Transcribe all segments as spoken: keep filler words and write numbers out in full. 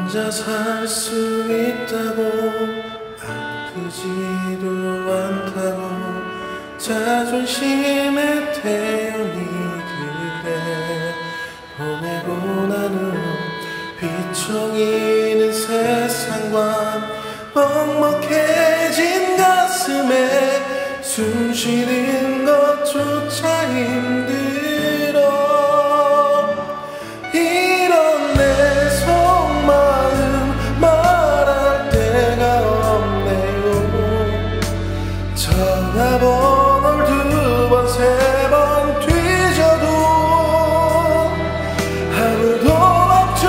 혼자 살 수 있다고 아프지도 않다고 자존심에 태우니 그래 보내고 난 후 비춰이는 세상과 먹먹해진 가슴에 숨 쉬는 것조차 힘들어. 이런 내 속마음 말할 데가 없네요. 전화번호를 두 번 세 번 뒤져도 아무도 없죠.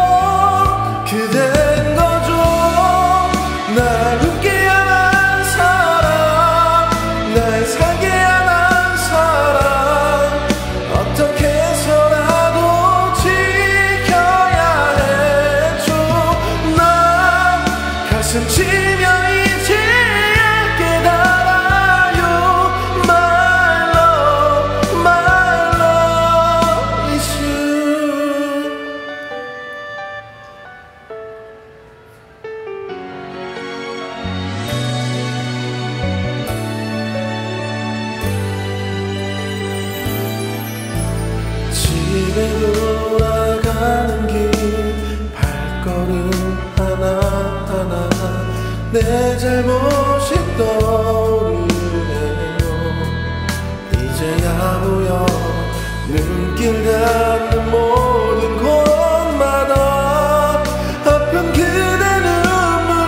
그댄 거죠. 날 웃게 하는 사람, 날 살게 하는 사람, 어떻게 해서라도 지켜야 했죠. 난 가슴 치며 이제야 깨달아요. My love, my love is you. 집에 돌아가는 길 발걸음 하나하나 내 잘못이 떠오르네요. 이제야 보여 눈길 닿는 모든 곳마다 아픈 그대 눈물이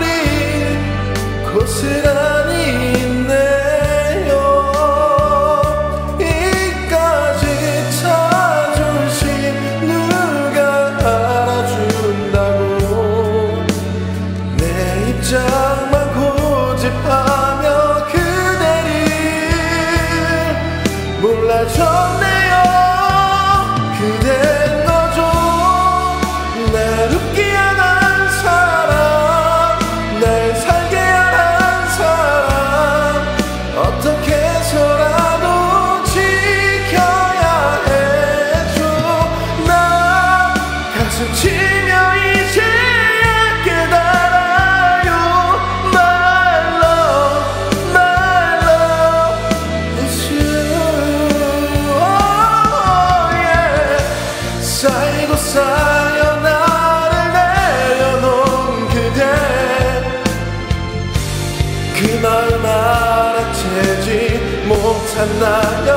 고스란히 있네요. 이까지 자존심 누가 알아준다고 내 입장만 고집하며 그대를 몰라줬네요. 그댄 거죠. 날 웃게 하는 사람, 날 살게 하는 사람, 어떻게 해서라도 지켜야 했죠. 난 가슴 치며 이제야 깨달아요. My love, my love is you. Oh, yeah. 쌓이고 쌓여 나를 내려놓은 그대, 그 마음 알아채지 못한 나여